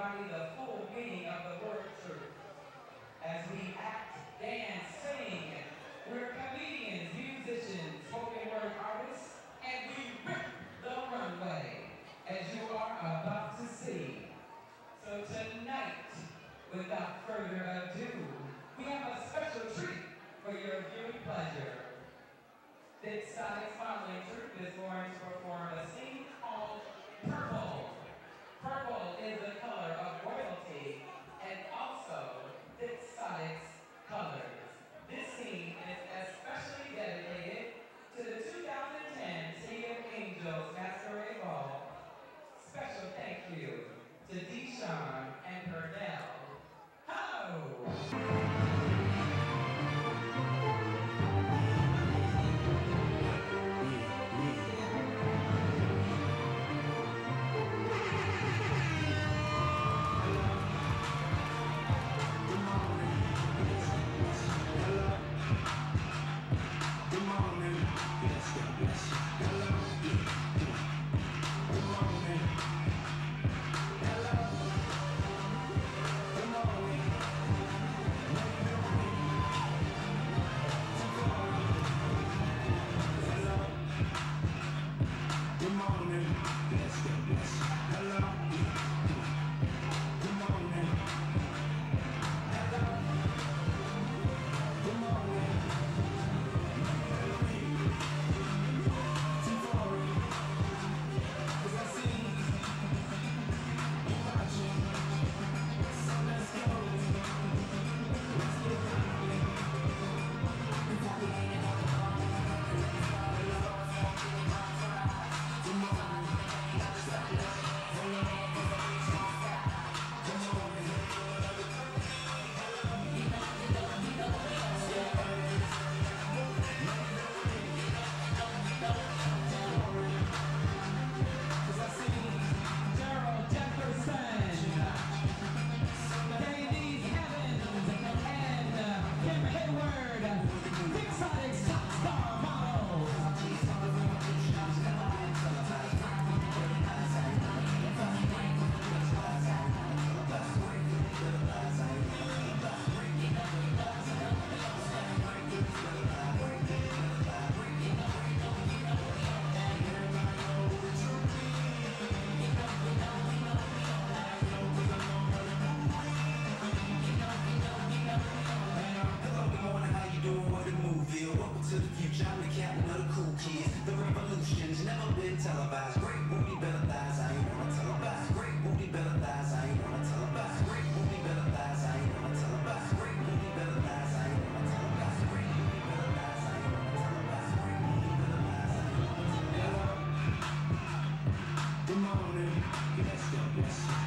embody the full meaning of the word truth. As we act, dance, sing, we're comedians, musicians, spoken word artists, and we rip the runway, as you are about to see. So tonight, without further ado, we have a special treat for your viewing pleasure. Dick Sonic's modeling troupe is going to perform a scene called Purple. Purple is the color of royalty and also Dick Sonic's colors. This scene is especially dedicated to the 2010 City of Angels Masquerade Ball. Special thank you to Deshawn and Pernell. Ho! Televised, great movie, better lies, I ain't wanna tell about. Great movie, better lies, I ain't wanna tell about. Great movie, better lies, I ain't wanna tell about. Great movie, better lies, I ain't wanna tell about. Great movie, better lies, I ain't wanna tell about. Great movie, better lies, I ain't wanna tell about. Good morning, let's go, let's go.